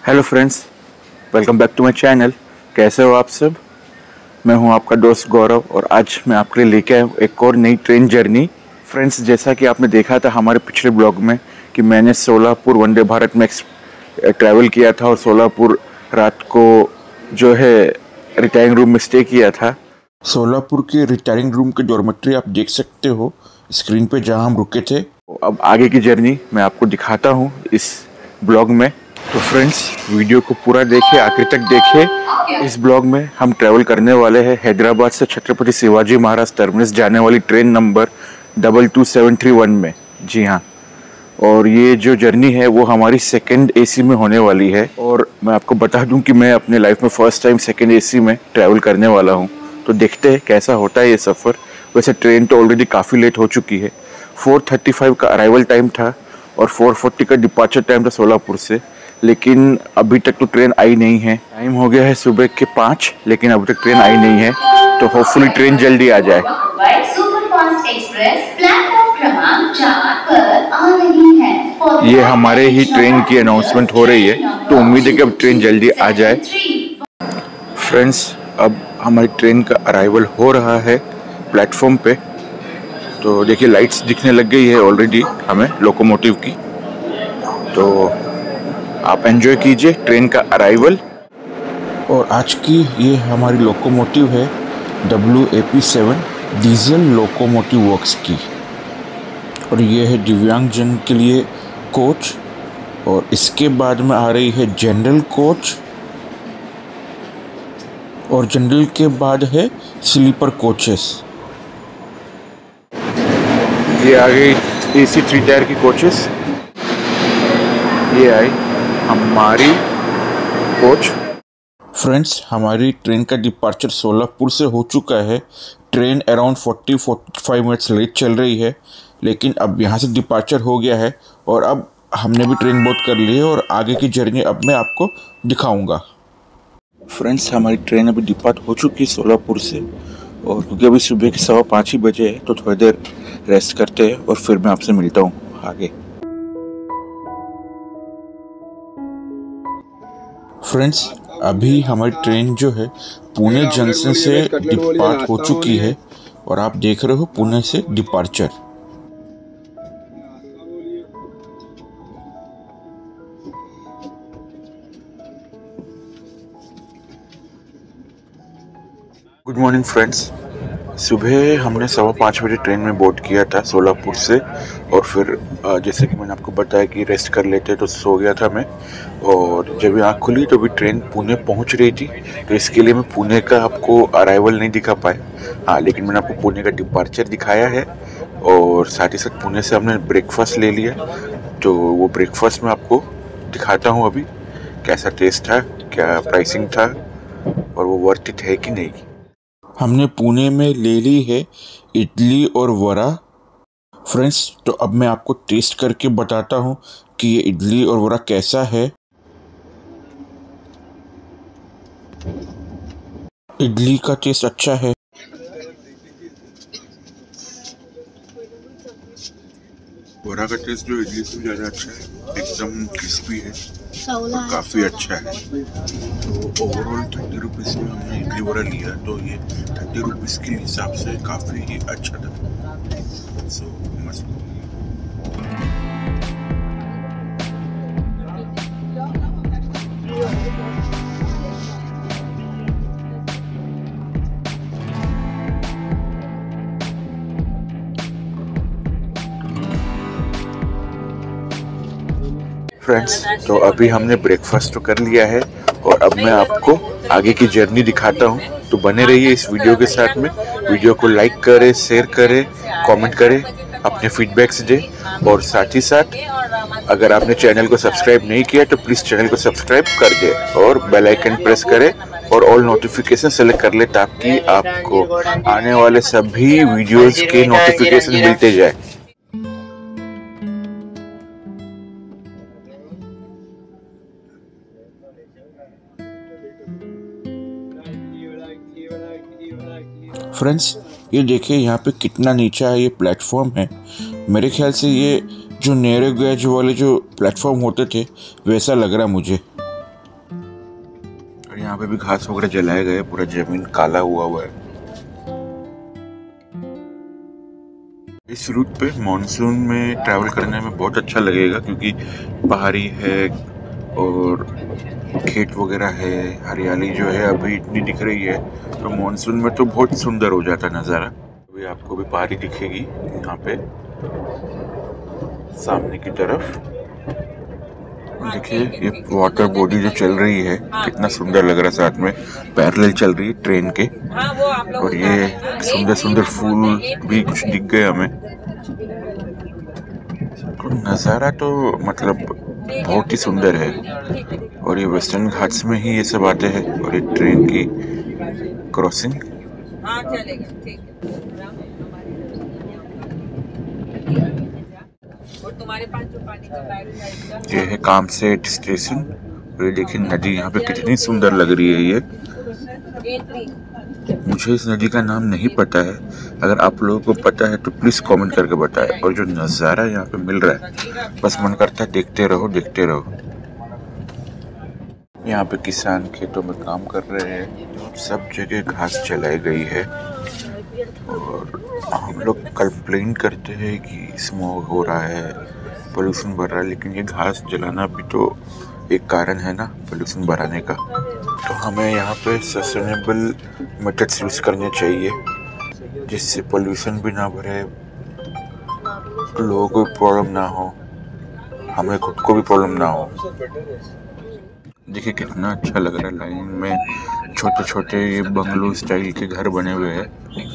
Hello friends, welcome back to my channel. कैसे हो आप सब? मैं हूं आपका दोस्त गौरव और आज मैं आपके लिए लेके आया हूं एक और नई ट्रेन जर्नी। फ्रेंड्स, जैसा कि आपने देखा था हमारे पिछले ब्लॉग में कि मैंने सोलापुर वंदे भारत में ट्रैवल किया था और सोलापुर रात को जो है रिटायरिंग रूम में स्टे किया था। सोलापुर के रिटायरिंग रूम के डॉर्मेट्री आप देख सकते हो स्क्रीन पे जहां हम रुके थे। अब आगे की जर्नी मैं आपको दिखाता हूं इस ब्लॉग में। तो फ्रेंड्स, वीडियो को पूरा देखिए, आखिर तक देखिए। इस ब्लॉग में हम ट्रैवल करने वाले हैं हैदराबाद से छत्रपति शिवाजी महाराज टर्मिनस जाने वाली ट्रेन नंबर 22731 में। जी हाँ, और ये जो जर्नी है वो हमारी सेकंड एसी में होने वाली है। और मैं आपको बता दूं कि मैं अपने लाइफ में फर्स्ट टाइम सेकंड एसी में ट्रैवल करने वाला हूँ। तो देखते हैं कैसा होता है ये सफ़र। वैसे ट्रेन तो ऑलरेडी काफ़ी लेट हो चुकी है। 4:35 का अराइवल टाइम था और 4:40 का डिपार्चर टाइम था सोलापुर से, लेकिन अभी तक तो ट्रेन आई नहीं है। टाइम हो गया है सुबह के 5, लेकिन अभी तक ट्रेन आई नहीं है। तो होपफुली ट्रेन जल्दी आ जाए। ये हमारे ही ट्रेन की अनाउंसमेंट हो रही है, तो उम्मीद है कि अब ट्रेन जल्दी आ जाए। फ्रेंड्स, अब हमारी ट्रेन का अराइवल हो रहा है प्लेटफॉर्म पे। तो देखिए लाइट्स दिखने लग गई है ऑलरेडी हमें लोकोमोटिव की। तो आप एंजॉय कीजिए ट्रेन का अराइवल। और आज की ये हमारी लोकोमोटिव है WAP7 डीजल लोकोमोटिव वर्क्स की। और ये है दिव्यांगजन के लिए कोच। और इसके बाद में आ रही है जनरल कोच। और जनरल के बाद है स्लीपर कोचेस। ये आ गई AC 3 टायर की कोचेस। ये आई हमारी कोच। फ्रेंड्स, हमारी ट्रेन का डिपार्चर सोलापुर से हो चुका है। ट्रेन अराउंड 40-45 मिनट्स लेट चल रही है, लेकिन अब यहाँ से डिपार्चर हो गया है और अब हमने भी ट्रेन बोर्ड कर ली है और आगे की जर्नी अब मैं आपको दिखाऊंगा। फ्रेंड्स, हमारी ट्रेन अभी डिपार्ट हो चुकी है सोलापुर से। और क्योंकि अभी सुबह के 5:15 ही बजे है, तो थोड़ी देर रेस्ट करते हैं और फिर मैं आपसे मिलता हूँ आगे। फ्रेंड्स, अभी हमारी ट्रेन जो है पुणे जंक्शन से डिपार्ट हो चुकी है और आप देख रहे हो पुणे से डिपार्चर। Good morning friends. सुबह हमने 5:15 बजे ट्रेन में बोर्ड किया था सोलापुर से। और फिर जैसे कि मैंने आपको बताया कि रेस्ट कर लेते, तो सो गया था मैं। और जब आँख खुली तो भी ट्रेन पुणे पहुंच रही थी, तो इसके लिए मैं पुणे का आपको अराइवल नहीं दिखा पाया। हाँ, लेकिन मैंने आपको पुणे का डिपार्चर दिखाया है और साथ ही साथ पुणे से हमने ब्रेकफास्ट ले लिया। तो वो ब्रेकफास्ट मैं आपको दिखाता हूँ अभी, कैसा टेस्ट था, क्या प्राइसिंग था और वो वर्थ इट है कि नहीं। हमने पुणे में ले ली है इडली और वड़ा। फ्रेंड्स, तो अब मैं आपको टेस्ट करके बताता हूँ कि ये इडली और वड़ा कैसा है। इडली का टेस्ट अच्छा है। वड़ा का टेस्ट जो इडली से ज़्यादा अच्छा है, एकदम क्रिस्पी है और काफ़ी अच्छा है। तो ओवरऑल 30 रुपीज़ में हमने इडली वड़ा लिया, तो ये 30 रुपीज़ के हिसाब से काफ़ी अच्छा था। सो मस्त। फ्रेंड्स, तो अभी हमने ब्रेकफास्ट तो कर लिया है और अब मैं आपको आगे की जर्नी दिखाता हूँ। तो बने रहिए इस वीडियो के साथ में। वीडियो को लाइक करें, शेयर करें, कमेंट करें, अपने फीडबैक्स दें। और साथ ही साथ अगर आपने चैनल को सब्सक्राइब नहीं किया तो प्लीज़ चैनल को सब्सक्राइब कर दें और बेल आइकन प्रेस करें और ऑल नोटिफिकेशन सेलेक्ट कर ले, ताकि आपको आने वाले सभी वीडियोज़ के नोटिफिकेशन मिलते जाए। फ्रेंड्स, ये देखिए यहाँ पे कितना नीचा है ये प्लेटफॉर्म है। मेरे ख्याल से ये जो नैरो गेज वाले जो प्लेटफॉर्म होते थे वैसा लग रहा मुझे। यहाँ पे भी घास वगैरह जलाए गए, पूरा जमीन काला हुआ है। इस रूट पे मॉनसून में ट्रैवल करने में बहुत अच्छा लगेगा क्योंकि पहाड़ी है और खेत वगैरह है, हरियाली जो है अभी इतनी दिख रही है, तो मॉनसून में तो बहुत सुंदर हो जाता नज़ारा। अभी आपको भी पहाड़ी दिखेगी यहाँ पे सामने की तरफ। देखिए ये वाटर बॉडी जो चल रही है कितना सुंदर लग रहा है, साथ में पैरेलल चल रही है ट्रेन के। और ये सुंदर सुंदर फूल भी कुछ दिख गए हमें, तो नज़ारा तो मतलब बहुत ही सुंदर है। और ये वेस्टर्न घाट्स में ही ये सब आते हैं। और ये ट्रेन की क्रॉसिंग, ये है कामसेट स्टेशन। ये देखिए नदी यहाँ पे कितनी सुंदर लग रही है। ये मुझे इस नदी का नाम नहीं पता है, अगर आप लोगों को पता है तो प्लीज़ कमेंट करके बताएं। और जो नज़ारा यहाँ पे मिल रहा है, बस मन करता है देखते रहो देखते रहो। यहाँ पे किसान खेतों में काम कर रहे हैं, सब जगह घास जलाई गई है। और हम लोग कंप्लेन करते हैं कि स्मोक हो रहा है, पोल्यूशन बढ़ रहा है, लेकिन ये घास जलाना भी तो एक कारण है ना पोल्यूशन बढ़ाने का। तो हमें यहाँ पे सस्टेनेबल मेथड्स यूज़ करने चाहिए जिससे पोल्यूशन भी ना बढ़े, लोगों को प्रॉब्लम ना हो, हमें खुद को भी प्रॉब्लम ना हो। देखिए कितना अच्छा लग रहा है, लाइन में छोटे छोटे ये बंगलो स्टाइल के घर बने हुए हैं,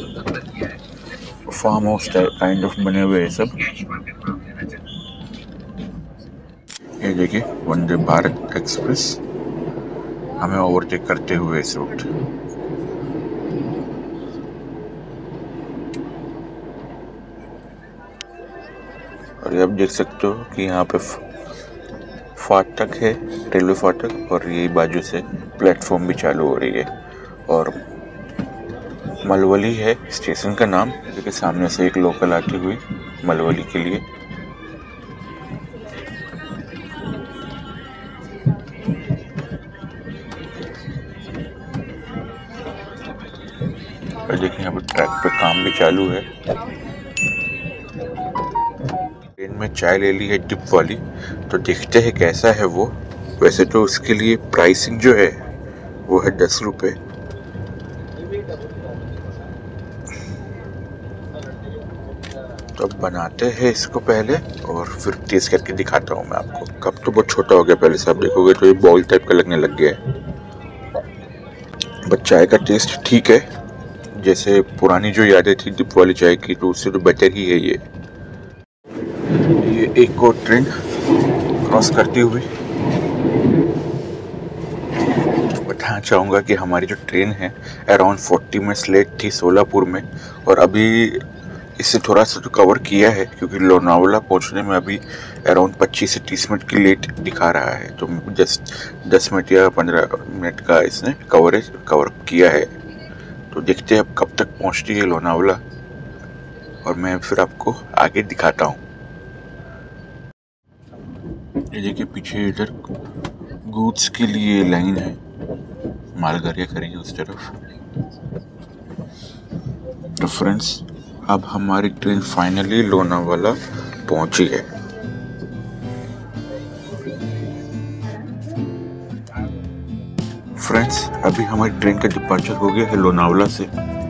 फार्म हाउस काइंड ऑफ बने हुए हैं सब। ये देखिए वंदे भारत एक्सप्रेस हमें ओवरटेक करते हुए इस रूट। और ये आप देख सकते हो कि यहाँ पे फाटक है, रेलवे फाटक, और ये बाजू से प्लेटफॉर्म भी चालू हो रही है। और मलवली है स्टेशन का नाम, क्योंकि सामने से एक लोकल आती हुई मलवली के लिए। और देखिए यहाँ पर ट्रैक पे काम भी चालू है। ट्रेन में चाय ले ली है डिप वाली, तो देखते हैं कैसा है वो। वैसे तो उसके लिए प्राइसिंग जो है वो है 10 रुपये। तो अब बनाते हैं इसको पहले और फिर टेस्ट करके दिखाता हूँ मैं आपको। कप तो बहुत छोटा हो गया, पहले से आप देखोगे तो ये बॉल टाइप का लगने लग गया है। बट चाय का टेस्ट ठीक है, जैसे पुरानी जो यादें थी डिप वाली चाय की, तो उससे तो बेटर ही है ये। एक और ट्रेन क्रॉस करती हुई बताना चाहूँगा कि हमारी जो ट्रेन है अराउंड 40 मिनट्स लेट थी सोलापुर में, और अभी इससे थोड़ा सा तो कवर किया है क्योंकि लोनावला पहुंचने में अभी अराउंड 25 से 30 मिनट की लेट दिखा रहा है। तो जस्ट 10 मिनट या 15 मिनट का इसने कवर किया है। तो देखते हैं अब कब तक पहुंचती है लोनावला, और मैं फिर आपको आगे दिखाता हूँ। ये देखिए पीछे इधर गुड्स के लिए लाइन है, मालगाड़ियाँ खड़ी है उस तरफ। तो फ्रेंड्स अब हमारी ट्रेन फाइनली लोनावाला पहुंची है। फ्रेंड्स अभी हमारी ट्रेन का डिपार्चर हो गया है लोनावाला से।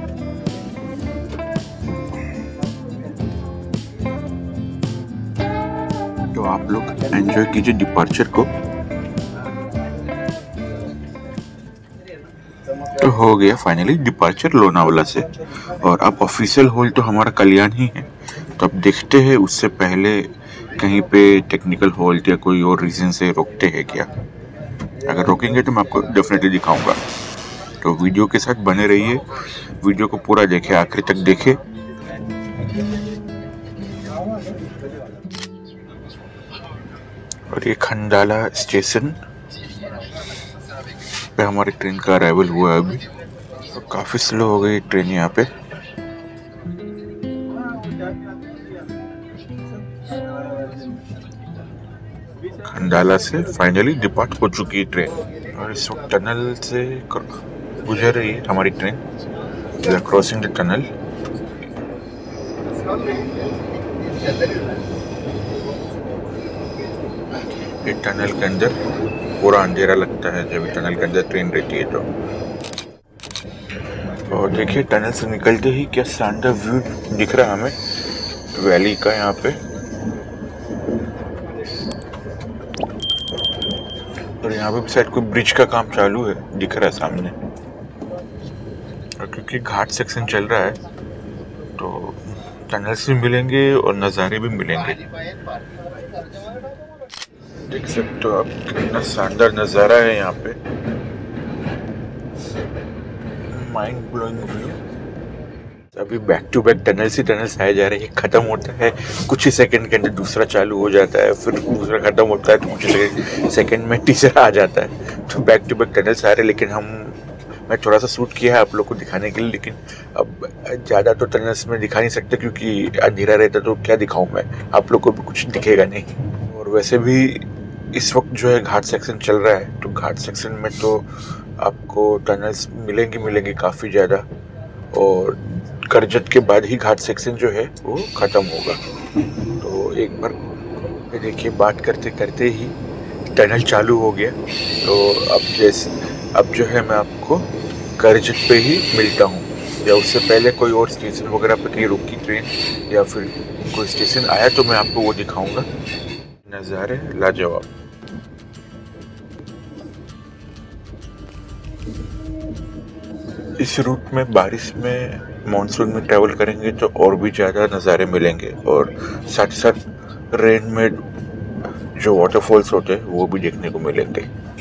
तो आप लोग एंजॉय कीजिए डिपार्चर को। तो हो गया फाइनली डिपार्चर लोनावाला से, और अब ऑफिशियल होल तो हमारा कल्याण ही है। तो अब देखते हैं उससे पहले कहीं पे टेक्निकल होल्ट या कोई और रीजन से रोकते हैं क्या। अगर रोकेंगे तो मैं आपको डेफिनेटली दिखाऊंगा। तो वीडियो के साथ बने रहिए, वीडियो को पूरा देखें, आखिर तक देखें। और ये खंडाला स्टेशन पे हमारी ट्रेन का अराइवल हुआ है अभी। तो काफ़ी स्लो हो गई ट्रेन यहाँ पे। खंडाला से फाइनली डिपार्ट हो चुकी है ट्रेन और इस वक्त टनल से गुजर रही है हमारी train. We are crossing the tunnel. ये टनल के अंदर पूरा अंधेरा लगता है जब टनल के अंदर ट्रेन रहती है तो। और देखिए टनल से निकलते ही क्या शानदार व्यू दिख रहा है हमें वैली का यहाँ पे। और यहाँ पे शायद कोई ब्रिज का काम चालू है, दिख रहा है सामने। और क्योंकि घाट सेक्शन चल रहा है तो टनल्स भी मिलेंगे और नज़ारे भी मिलेंगे। देख सकते हो आप कितना शानदार नज़ारा है यहाँ पे, माइंड ब्लोइंग व्यू। अभी बैक टू बैक टनल्स आए जा रहे हैं। खत्म होता है कुछ ही सेकंड के अंदर दूसरा चालू हो जाता है, फिर दूसरा खत्म होता है तो कुछ ही सेकंड में तीसरा आ जाता है। तो बैक टू बैक टनल्स आ रहे हैं। लेकिन मैं थोड़ा सा शूट किया है आप लोग को दिखाने के लिए, लेकिन अब ज़्यादा तो टनल्स में दिखा नहीं सकते क्योंकि अंधेरा रहता तो क्या दिखाऊं मैं, आप लोग को भी कुछ दिखेगा नहीं। और वैसे भी इस वक्त जो है घाट सेक्शन चल रहा है तो घाट सेक्शन में तो आपको टनल्स मिलेंगे काफ़ी ज़्यादा। और करजत के बाद ही घाट सेक्शन जो है वो ख़त्म होगा। तो एक बार देखिए बात करते करते ही टनल चालू हो गया। तो अब जो है मैं आपको करजत पे ही मिलता हूँ, या उससे पहले कोई और स्टेशन वगैरह पे कहीं रुकी ट्रेन या फिर कोई स्टेशन आया तो मैं आपको वो दिखाऊंगा। नज़ारे लाजवाब। इस रूट में बारिश में मानसून में ट्रैवल करेंगे तो और भी ज़्यादा नज़ारे मिलेंगे और साथ ही साथ रेन में जो वाटरफॉल्स होते हैं वो भी देखने को मिलेंगे।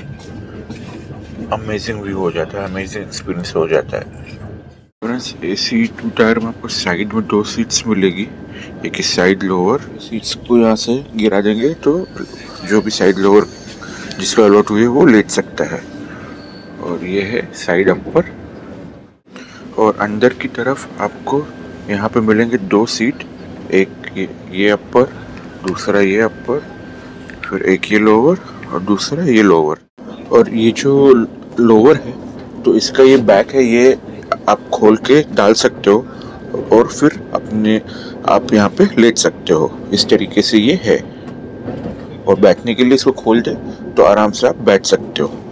अमेजिंग व्यू हो जाता है, अमेजिंग एक्सपीरियंस हो जाता है। फ्रेंड्स AC 2 टायर में आपको साइड में 2 सीट्स मिलेगी। एक ही साइड लोअर सीट्स को यहाँ से गिरा देंगे तो जो भी साइड लोअर जिसका अलॉट हुई है वो लेट सकता है। और ये है साइड अपर। और अंदर की तरफ आपको यहाँ पे मिलेंगे 2 सीट, एक ये अपर, दूसरा ये अपर, फिर एक ये लोअर और दूसरा ये लोअर। और ये जो लोअर है तो इसका ये बैक है, ये आप खोल के डाल सकते हो और फिर आप यहाँ पे लेट सकते हो। इस तरीके से ये है। और बैठने के लिए इसको खोल दे तो आराम से आप बैठ सकते हो।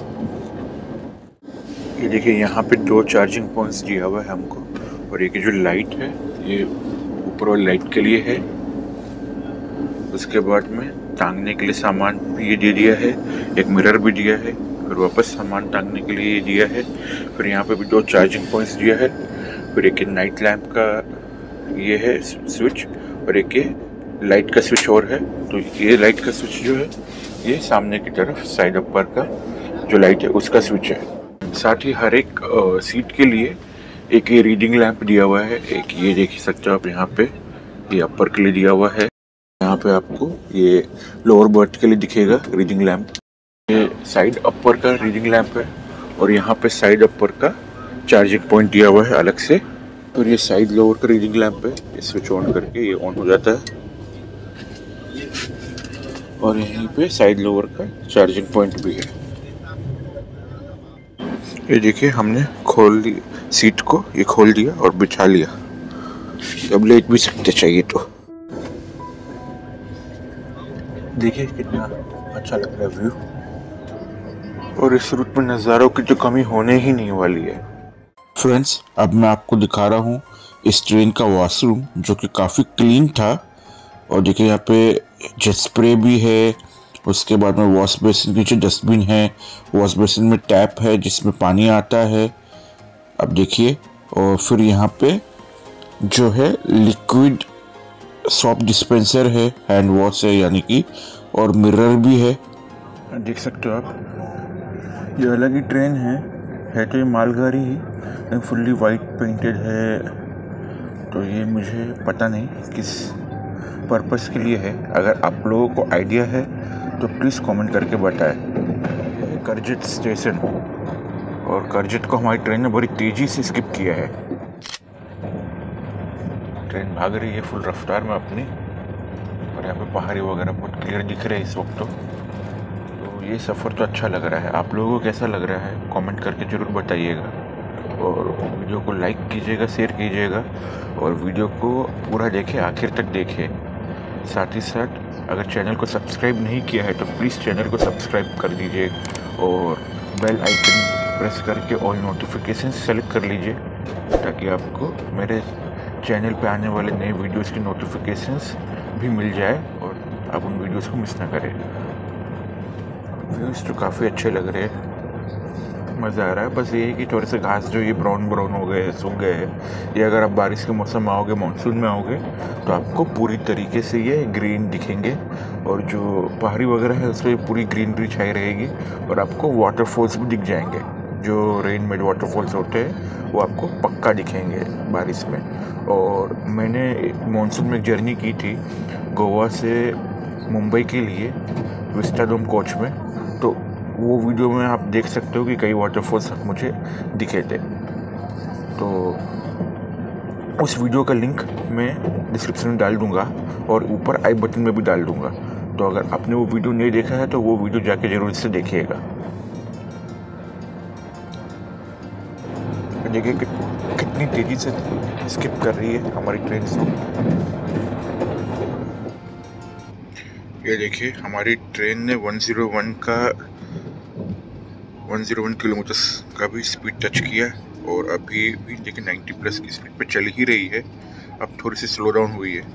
ये देखिए यहाँ पे 2 चार्जिंग पॉइंट्स दिया हुआ है हमको। और एक जो लाइट है ये ऊपर वाली लाइट के लिए है। उसके बाद में टांगने के लिए सामान भी ये दे दिया है, एक मिरर भी दिया है, फिर वापस सामान टांगने के लिए ये दिया है। फिर यहाँ पे भी 2 चार्जिंग पॉइंट्स दिया है। फिर एक नाइट लैम्प का ये है स्विच और एक ये लाइट का स्विच और है। तो ये लाइट का स्विच जो है ये सामने की तरफ साइड अपर का जो लाइट है उसका स्विच है। साथ ही हर एक सीट के लिए एक ये रीडिंग लैंप दिया हुआ है। एक ये देख सकते हो आप यहाँ पे, ये अपर के लिए दिया हुआ है। यहाँ पे आपको ये लोअर बर्थ के लिए दिखेगा रीडिंग लैंप। ये साइड अपर का रीडिंग लैंप है और यहाँ पे साइड अपर का चार्जिंग पॉइंट दिया हुआ है अलग से। और ये साइड लोअर का रीडिंग लैंप है, ये स्विच ऑन करके ये ऑन हो जाता है। और यहीं पे साइड लोअर का चार्जिंग पॉइंट भी है। ये देखिए हमने खोल ली सीट को, ये खोल दिया और बिछा लिया। अब लेट भी सकते चाहिए तो। देखिए कितना अच्छा लग रहा है व्यू। और इस रूट में नज़ारों की तो कमी होने ही नहीं वाली है। फ्रेंड्स अब मैं आपको दिखा रहा हूँ इस ट्रेन का वॉशरूम जो कि काफ़ी क्लीन था। और देखिए यहाँ पे जेट स्प्रे भी है। उसके बाद में वॉश बेसिन के नीचे डस्टबिन है। वॉश बेसिन में टैप है जिसमें पानी आता है, अब देखिए। और फिर यहाँ पे जो है लिक्विड सॉप डिस्पेंसर है, हैंड वॉश है यानी कि, और मिरर भी है। देख सकते हो आप, ये अलग ही ट्रेन है तो ये मालगाड़ी ही, फुल्ली वाइट पेंटेड है। तो ये मुझे पता नहीं किस पर्पस के लिए है। अगर आप लोगों को आइडिया है तो प्लीज़ कमेंट करके बताएं। करजत स्टेशन, और करजत को हमारी ट्रेन ने बड़ी तेज़ी से स्किप किया है। ट्रेन भाग रही है फुल रफ्तार में अपनी। और यहाँ पे पहाड़ी वगैरह बहुत क्लियर दिख रहे हैं इस वक्त तो। ये सफ़र तो अच्छा लग रहा है। आप लोगों को कैसा लग रहा है कमेंट करके ज़रूर बताइएगा, और वीडियो को लाइक कीजिएगा, शेयर कीजिएगा, और वीडियो को पूरा देखें, आखिर तक देखें। साथ ही साथ अगर चैनल को सब्सक्राइब नहीं किया है तो प्लीज़ चैनल को सब्सक्राइब कर दीजिए, और बेल आइकन प्रेस करके ऑल नोटिफिकेशन सेलेक्ट कर लीजिए, ताकि आपको मेरे चैनल पे आने वाले नए वीडियोस की नोटिफिकेशंस भी मिल जाए और आप उन वीडियोस को मिस ना करें। व्यूज़ तो काफ़ी अच्छे लग रहे हैं, मज़ा आ रहा है। बस ये है कि थोड़े से घास जो ये ब्राउन ब्राउन हो गए हैं, सूख गए हैं। ये अगर आप बारिश के मौसम में आओगे, मानसून में आओगे, तो आपको पूरी तरीके से ये ग्रीन दिखेंगे, और जो पहाड़ी वगैरह है उस पर पूरी ग्रीनरी छाई रहेगी, और आपको वाटरफॉल्स भी दिख जाएंगे। जो रेन मेड वाटरफॉल्स होते हैं वो आपको पक्का दिखेंगे बारिश में। और मैंने मानसून में एक जर्नी की थी गोवा से मुंबई के लिए विस्टाडोम कोच में, तो वो वीडियो में आप देख सकते हो कि कई वाटरफॉल्स मुझे दिखे थे। तो उस वीडियो का लिंक मैं डिस्क्रिप्शन में डाल दूंगा, और ऊपर आई बटन में भी डाल दूंगा। तो अगर आपने वो वीडियो नहीं देखा है तो वो वीडियो जाके ज़रूर से देखिएगा। देखिए कितनी तेज़ी से स्किप कर रही है हमारी ट्रेन से। ये देखिए हमारी ट्रेन ने 101 किलोमीटर का भी स्पीड टच किया, और अभी भी देखिए 90+ की स्पीड पे चल ही रही है। अब थोड़ी सी स्लो डाउन हुई है।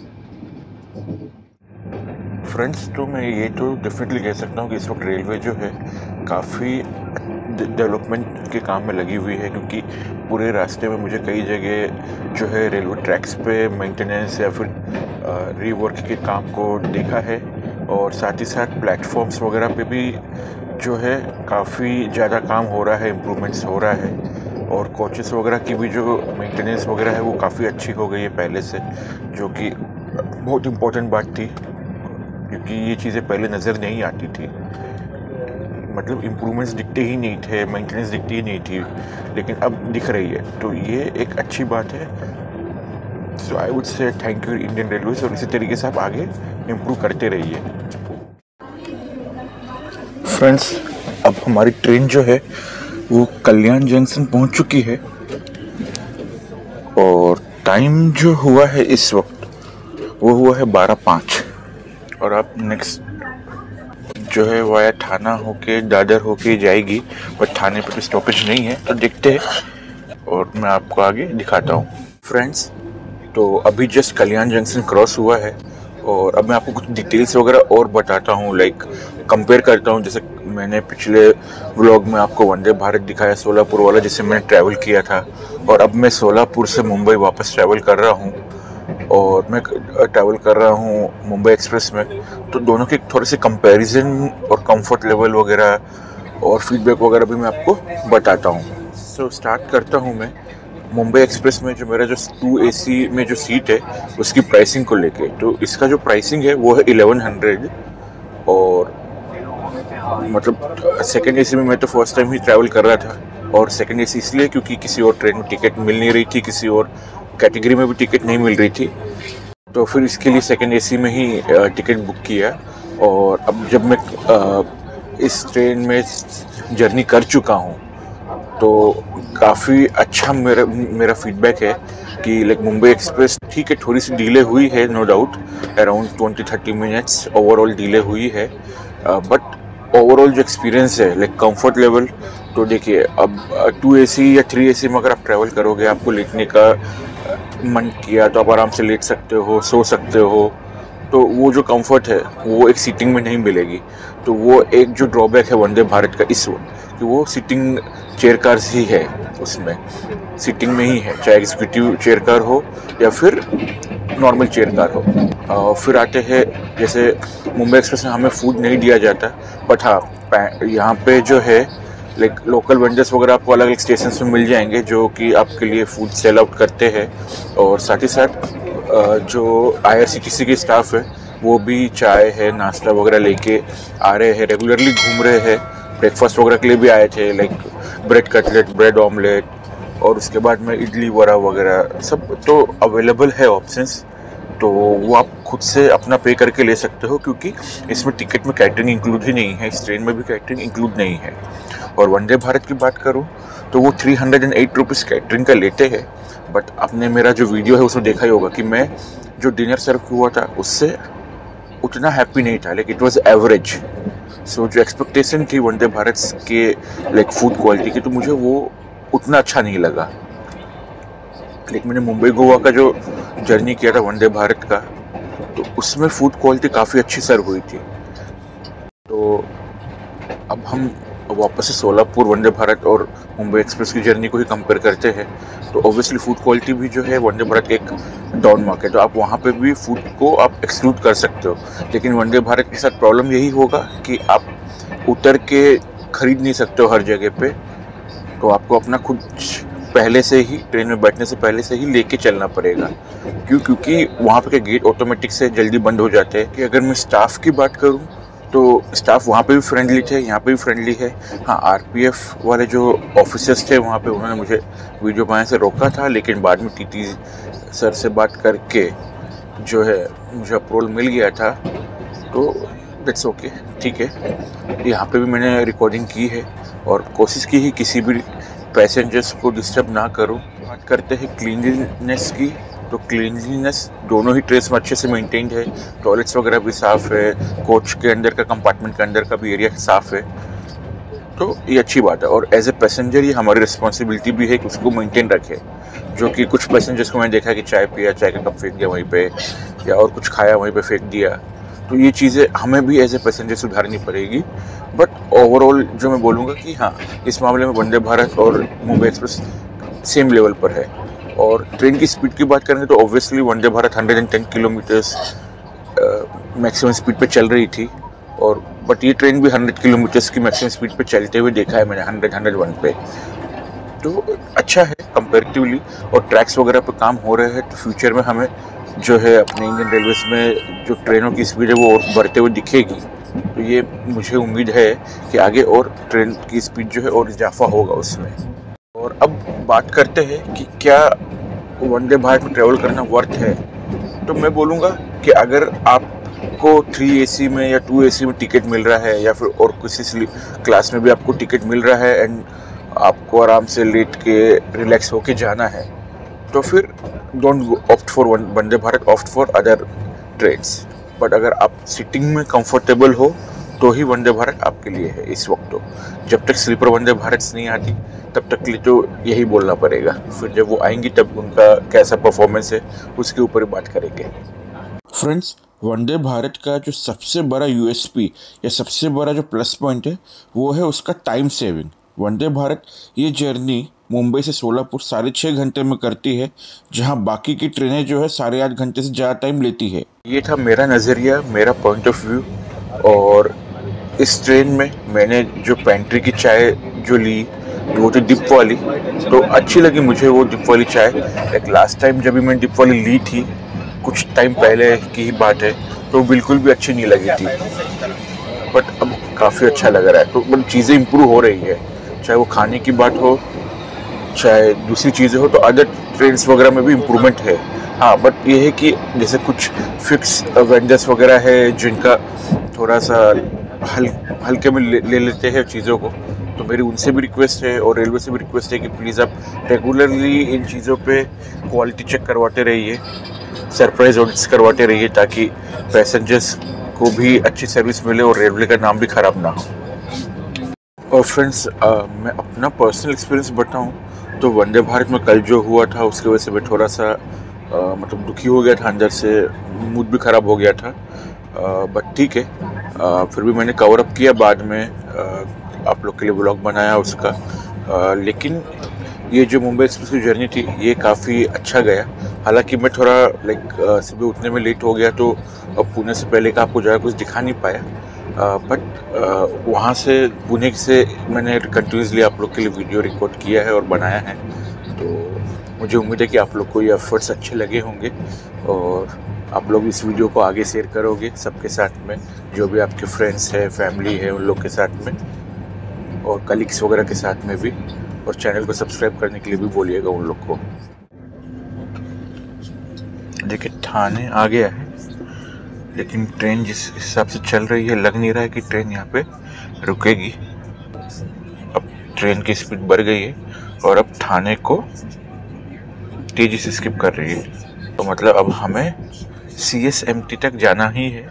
फ्रेंड्स, तो मैं ये तो डेफिनेटली कह सकता हूँ कि इस वक्त रेलवे जो है काफ़ी डेवलपमेंट के काम में लगी हुई है, क्योंकि पूरे रास्ते में मुझे कई जगह जो है रेलवे ट्रैक्स पे मेंटेनेंस या फिर रीवर्क के काम को देखा है, और साथ ही साथ प्लेटफॉर्म्स वगैरह पे भी जो है काफ़ी ज़्यादा काम हो रहा है, इम्प्रूवमेंट्स हो रहा है, और कोचेस वगैरह की भी जो मेंटेनेंस वगैरह है वो काफ़ी अच्छी हो गई है पहले से, जो कि बहुत इम्पोर्टेंट बात थी, क्योंकि ये चीज़ें पहले नज़र नहीं आती थी। मतलब इम्प्रूवमेंट्स दिखते ही नहीं थे, मेंटेनेंस दिखती ही नहीं थी, लेकिन अब दिख रही है, तो ये एक अच्छी बात है। So I would say thank you Indian railways, और इसी तरीके से आप आगे इम्प्रूव करते रहिए। फ्रेंड्स, अब हमारी ट्रेन जो है वो कल्याण जंक्शन पहुंच चुकी है, और टाइम जो हुआ है इस वक्त वो हुआ है 12:05, और अब नेक्स्ट जो है वाया थाना होके दादर होके जाएगी, बट थाने पे तो स्टॉपेज नहीं है, तो देखते हैं और मैं आपको आगे दिखाता हूँ। फ्रेंड्स, तो अभी जस्ट कल्याण जंक्शन क्रॉस हुआ है, और अब मैं आपको कुछ डिटेल्स वगैरह और बताता हूँ, लाइक कंपेयर करता हूँ। जैसे मैंने पिछले व्लॉग में आपको वंदे भारत दिखाया सोलापुर वाला, जिससे मैंने ट्रैवल किया था, और अब मैं सोलापुर से मुंबई वापस ट्रैवल कर रहा हूँ, और मैं ट्रैवल कर रहा हूँ मुंबई एक्सप्रेस में। तो दोनों के थोड़े से कंपैरिजन और कंफर्ट लेवल वगैरह और फीडबैक वगैरह भी मैं आपको बताता हूँ। सो स्टार्ट करता हूँ मैं मुंबई एक्सप्रेस में जो मेरा जो 2 AC में जो सीट है उसकी प्राइसिंग को लेके। तो इसका जो प्राइसिंग है वो है 1100, और मतलब सेकेंड AC में मैं तो फर्स्ट टाइम ही ट्रैवल कर रहा था, और सेकेंड AC इसलिए क्योंकि किसी और ट्रेन में टिकट मिल नहीं रही थी, किसी और कैटेगरी में भी टिकट नहीं मिल रही थी, तो फिर इसके लिए सेकेंड AC में ही टिकट बुक किया। और अब जब मैं इस ट्रेन में जर्नी कर चुका हूँ तो काफ़ी अच्छा मेरा फीडबैक है कि लाइक मुंबई एक्सप्रेस ठीक है, थोड़ी सी डिले हुई है, no doubt, around 20-30 minutes overall delay हुई है, बट ओवरऑल जो एक्सपीरियंस है लाइक कंफर्ट लेवल, तो देखिए अब 2 AC या 3 AC में अगर आप ट्रैवल करोगे, आपको लेटने का मन किया तो आप आराम से लेट सकते हो, सो सकते हो, तो वो जो कंफर्ट है वो एक सीटिंग में नहीं मिलेगी। तो वो एक जो ड्रॉबैक है वंदे भारत का इस वक्त, कि वो सीटिंग चेयर कार्स ही है, उसमें सीटिंग में ही है, चाहे एग्जीक्यूटिव चेयर कार हो या फिर नॉर्मल चेयर कार हो। फिर आते हैं, जैसे मुंबई एक्सप्रेस में हमें फूड नहीं दिया जाता, बट हाँ यहाँ पे जो है लाइक लोकल वेंडर्स वगैरह आपको अलग अलग स्टेशन में मिल जाएंगे जो कि आपके लिए फूड सेल आउट करते हैं। और साथ ही साथ जो IRCTC के स्टाफ है वो भी चाय है, नाश्ता वगैरह लेके आ रहे हैं, रेगुलरली घूम रहे हैं। ब्रेकफास्ट वगैरह के लिए भी आए थे, like bread cutlet, bread omelette, और उसके बाद में इडली वड़ा वगैरह सब तो अवेलेबल है ऑप्शंस। तो वो आप खुद से अपना पे करके ले सकते हो, क्योंकि इसमें टिकट में कैटरिंग इंक्लूड ही नहीं है, इस ट्रेन में भी कैटरिंग इंक्लूड नहीं है। और वंदे भारत की बात करूँ तो वो 308 रुपीज़ कैटरिंग का लेते हैं। बट आपने मेरा जो वीडियो है उसमें देखा ही होगा कि मैं जो डिनर सर्व हुआ था उससे उतना हैप्पी नहीं था, like it was average. So जो एक्सपेक्टेशन थी वंदे भारत के लाइक फूड क्वालिटी की, तो मुझे वो उतना अच्छा नहीं लगा। लेकिन मैंने मुंबई गोवा का जो जर्नी किया था वंदे भारत का, तो उसमें फूड क्वालिटी काफ़ी अच्छी सर्व हुई थी। तो अब हम वापस से सोलापुर वंदे भारत और मुंबई एक्सप्रेस की जर्नी को ही कंपेयर करते हैं, तो ऑब्वियसली फूड क्वालिटी भी जो है वंदे भारत एक डाउन मार्क है, तो आप वहाँ पे भी फूड को आप एक्सक्लूड कर सकते हो। लेकिन वंदे भारत के साथ प्रॉब्लम यही होगा कि आप उतर के खरीद नहीं सकते हो हर जगह पे, तो आपको अपना खुद पहले से ही ट्रेन में बैठने से पहले से ही लेके चलना पड़ेगा। क्योंकि वहाँ पे के गेट ऑटोमेटिक से जल्दी बंद हो जाते हैं। कि अगर मैं स्टाफ की बात करूँ तो स्टाफ वहाँ पे भी फ्रेंडली थे, यहाँ पे भी फ्रेंडली है। हाँ, आरपीएफ वाले जो ऑफिसर्स थे वहाँ पे, उन्होंने मुझे वीडियो बनाने से रोका था, लेकिन बाद में टीटी सर से बात करके जो है मुझे अप्रूवल मिल गया था, तो दैट्स ओके, ठीक है। यहाँ पे भी मैंने रिकॉर्डिंग की है और कोशिश की है किसी भी पैसेंजर्स को डिस्टर्ब ना करूँ। बात करते हैं क्लीनलीनेस की, तो क्लीनलीनेस दोनों ही ट्रेन्स में अच्छे से मेंटेन्ड है। टॉयलेट्स वगैरह भी साफ़ है, कोच के अंदर का, कंपार्टमेंट के अंदर का भी एरिया साफ़ है, तो ये अच्छी बात है। और एज ए पैसेंजर ये हमारी रिस्पॉन्सिबिलिटी भी है कि उसको मेंटेन रखें। जो कि कुछ पैसेंजर्स को मैंने देखा कि चाय पिया, चाय का कप फेंक दिया वहीं पे, या और कुछ खाया वहीं पे फेंक दिया, तो ये चीज़ें हमें भी एज ए पैसेंजर सुधारनी पड़ेगी। बट ओवरऑल जो मैं बोलूँगा कि हाँ, इस मामले में वंदे भारत और मुंबई एक्सप्रेस सेम लेवल पर है। और ट्रेन की स्पीड की बात करें तो obviously Vande Bharat 110 kilometres maximum speed पे चल रही थी, और बट ये ट्रेन भी 100 किलोमीटर्स की मैक्सिमम स्पीड पे चलते हुए देखा है मैंने, 101 पे, तो अच्छा है कंपैरेटिवली। और ट्रैक्स वगैरह पे काम हो रहे हैं, तो फ्यूचर में हमें जो है अपने इंडियन रेलवेज में जो ट्रेनों की स्पीड है वो और बढ़ते हुए दिखेगी। तो ये मुझे उम्मीद है कि आगे और ट्रेन की स्पीड जो है और इजाफा होगा उसमें। और अब बात करते हैं कि क्या वंदे भारत में ट्रैवल करना वर्थ है। तो मैं बोलूँगा कि अगर आपको 3 AC में या 2 AC में टिकट मिल रहा है, या फिर और किसी क्लास में भी आपको टिकट मिल रहा है, एंड आपको आराम से लेट के रिलैक्स होके जाना है, तो फिर don't opt for Vande Bharat, opt for other trains. But अगर आप सिटिंग में कंफर्टेबल हो तो ही वंदे भारत आपके लिए है इस वक्त। तो जब तक स्लीपर वंदे भारत नहीं आती तब तक के लिए तो यही बोलना पड़ेगा। फिर जब वो आएंगी तब उनका कैसा परफॉर्मेंस है उसके ऊपर ही बात करेंगे। फ्रेंड्स, वंदे भारत का जो सबसे बड़ा यूएसपी या सबसे बड़ा जो प्लस पॉइंट है वो है उसका टाइम सेविंग। वंदे भारत ये जर्नी मुंबई से सोलापुर 6.5 घंटे में करती है, जहां बाकी की ट्रेनें जो है 8.5 घंटे से ज़्यादा टाइम लेती है। ये था मेरा नज़रिया, मेरा पॉइंट ऑफ व्यू। और इस ट्रेन में मैंने जो पेंट्री की चाय जो ली वो थी डिप वाली, तो अच्छी लगी मुझे वो डिप वाली चाय। एक लास्ट टाइम जब भी मैंने डिप वाली ली थी, कुछ टाइम पहले की ही बात है, तो बिल्कुल भी अच्छी नहीं लगी थी। बट अब काफ़ी अच्छा लग रहा है, तो मतलब चीज़ें इम्प्रूव हो रही है, चाहे वो खाने की बात हो, चाहे दूसरी चीज़ें हो। तो अदर ट्रेन्स वगैरह में भी इम्प्रूवमेंट है। हाँ, बट ये है कि जैसे कुछ फिक्स वेंडर्स वगैरह है जिनका थोड़ा सा हल्के में ले लेते हैं चीज़ों को, तो मेरी उनसे भी रिक्वेस्ट है और रेलवे से भी रिक्वेस्ट है कि प्लीज़ आप रेगुलरली इन चीज़ों पे क्वालिटी चेक करवाते रहिए, सरप्राइज ऑडिट्स करवाते रहिए, ताकि पैसेंजर्स को भी अच्छी सर्विस मिले और रेलवे का नाम भी ख़राब ना हो। और फ्रेंड्स, मैं अपना पर्सनल एक्सपीरियंस बताऊं तो वंदे भारत में कल जो हुआ था उसकी वजह से मैं थोड़ा सा मतलब दुखी हो गया था, अंदर से मूड भी ख़राब हो गया था। बट ठीक है, फिर भी मैंने कवर अप किया बाद में, आप लोग के लिए व्लॉग बनाया उसका। लेकिन ये जो मुंबई एक्सप्रेस की जर्नी थी ये काफ़ी अच्छा गया। हालांकि मैं थोड़ा सुबह उठने में लेट हो गया, तो पुणे से पहले का आपको ज़्यादा कुछ दिखा नहीं पाया। बट वहाँ से पुणे से मैंने कंटिन्यूसली आप लोग के लिए वीडियो रिकॉर्ड किया है और बनाया है, तो मुझे उम्मीद है कि आप लोग को ये एफर्ट्स अच्छे लगे होंगे और आप लोग इस वीडियो को आगे शेयर करोगे सबके साथ में, जो भी आपके फ्रेंड्स हैं, फैमिली है, उन लोग के साथ में, और कलीग्स वगैरह के साथ में भी। और चैनल को सब्सक्राइब करने के लिए भी बोलिएगा उन लोग को। देखिए ठाणे आ गया है, लेकिन ट्रेन जिस हिसाब से चल रही है लग नहीं रहा है कि ट्रेन यहाँ पे रुकेगी। अब ट्रेन की स्पीड बढ़ गई है और अब ठाणे को तेजी से स्किप कर रही है। तो मतलब अब हमें CSMT तक जाना ही है।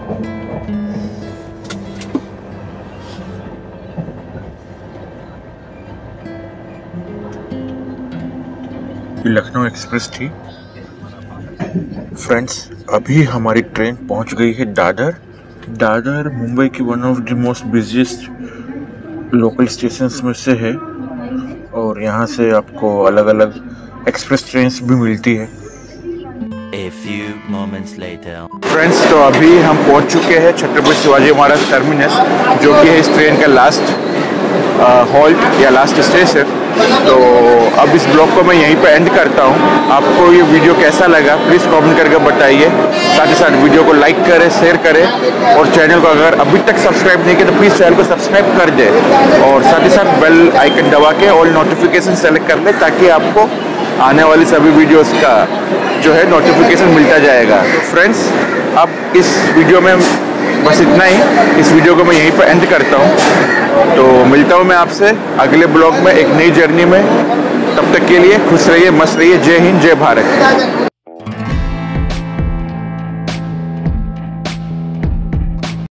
लखनऊ एक्सप्रेस थी। फ्रेंड्स अभी हमारी ट्रेन पहुंच गई है दादर। दादर मुंबई की one of the most busiest local stations में से है और यहाँ से आपको अलग अलग एक्सप्रेस ट्रेन्स भी मिलती है। A few moments later. Friends तो अभी हम पहुंच चुके हैं छत्रपति शिवाजी महाराज टर्मिनस, जो कि है इस ट्रेन का लास्ट हॉल्ट या लास्ट स्टेशन। तो अब इस ब्लॉग को मैं यहीं पे एंड करता हूँ। आपको ये वीडियो कैसा लगा प्लीज़ कमेंट करके बताइए। साथ ही साथ वीडियो को लाइक करें, शेयर करें और चैनल को अगर अभी तक सब्सक्राइब नहीं किया तो प्लीज़ चैनल को सब्सक्राइब कर दे और साथ ही साथ बेल आइकन दबा के ऑल नोटिफिकेशन सेलेक्ट कर ले, ताकि आपको आने वाली सभी वीडियोस का जो है नोटिफिकेशन मिलता जाएगा। तो फ्रेंड्स अब इस वीडियो में बस इतना ही। इस वीडियो को मैं यहीं पर एंड करता हूँ। तो मिलता हूँ मैं आपसे अगले ब्लॉग में एक नई जर्नी में। तब तक के लिए खुश रहिए, मस्त रहिए। जय हिंद, जय भारत।